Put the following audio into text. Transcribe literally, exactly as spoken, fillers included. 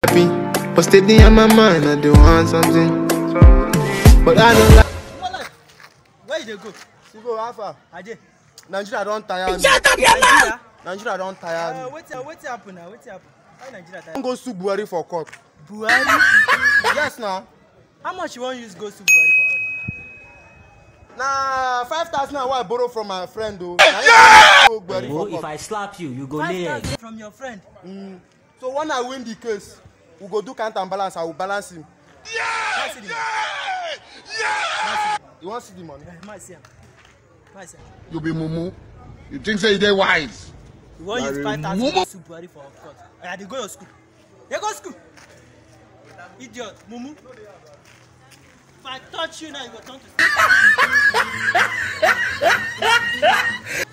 But steady on my mind, I do want something. But I don't like. Where you go? Sibo, how far? Aje. Nigeria don't tire me. Shut up your mouth! Nigeria don't tire me. Uh, wait, uh, wait happen now. Wait happen. Why Nigeria tire? Don't go sue Buhari for court. Buhari? Yes, now. How much you want use go sue Buhari for? Nah, five thousand I borrow from my friend though. Yeah! Oh, if I slap you, you go lay egg. From your friend. Mm. So when I win the case, we go do count and balance. I will balance him. Yeah! Yeah! Yeah! You want to see the money? My see. My see. You be mumu. You think say they wise? You want use five thousand go sue Buhari for court? I dey go your school. They go school. Idiot, mumu. If I touch you now, you go turn to.